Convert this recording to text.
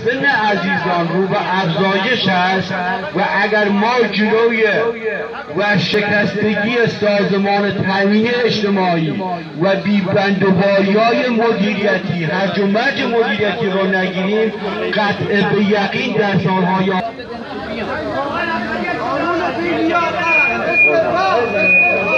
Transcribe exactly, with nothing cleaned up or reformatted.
سن عزیزان رو به افزایش است و اگر ما جلوی و شکستگی سازمان تامین اجتماعی و بیبندوباری‌های مدیریتی هرج و مرج مدیریتی رو نگیریم قطع به یقین در سالهای آینده